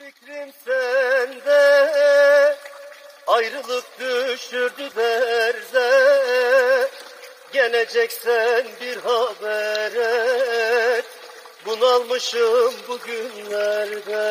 Fikrim sende, ayrılık düşürdü derde. Geleceksen bir haber et, bunalmışım bugünlerde.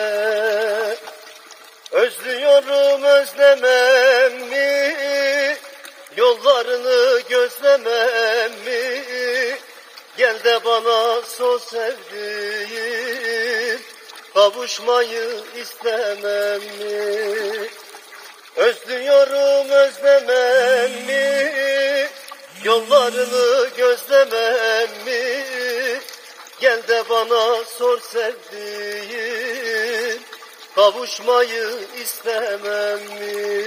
Özlüyorum özlemem mi, yollarını gözlemem mi? Gel de bana sor sevdiğim, kavuşmayı istemem mi? Özlüyorum özlemem mi, yollarını gözlemem mi? Gel de bana sor sevdiğim, kavuşmayı istemem mi?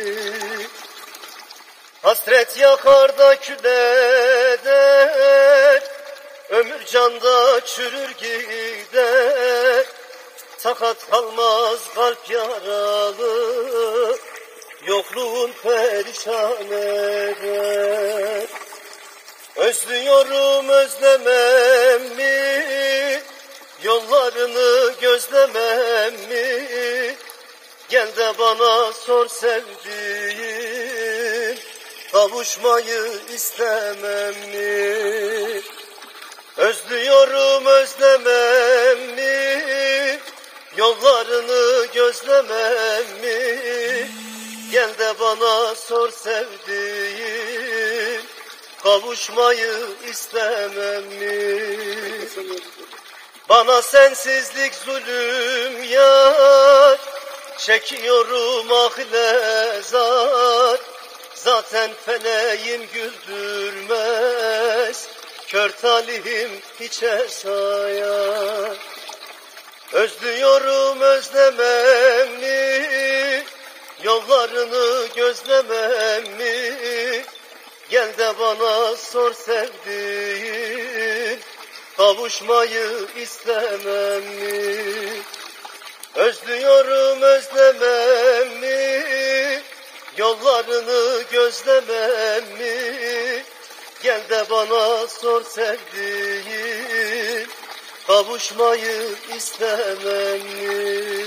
Hasret yakar da kül eder, ömür canda çürür gider. Sakat kalmaz kalp yaralı, yokluğun perişan eder. Özlüyorum özlemem mi, yollarını gözlemem mi? Gel de bana sor sevdiğim, kavuşmayı istemem mi? Özlüyorum özlemem mi, yollarını gözlemem mi? Gel de bana sor sevdiğim, kavuşmayı istemem mi? Bana sensizlik zulüm yar, çekiyorum ah zar. Zaten feleğim güldürmez, kör talihim hiçe sayar. Özlüyorum özlemem mi, yollarını gözlemem mi? Gel de bana sor sevdiğim, kavuşmayı istemem mi? Özlüyorum özlemem mi, yollarını gözlemem mi? Gel de bana sor sevdiğim, kavuşmayı istemem mi?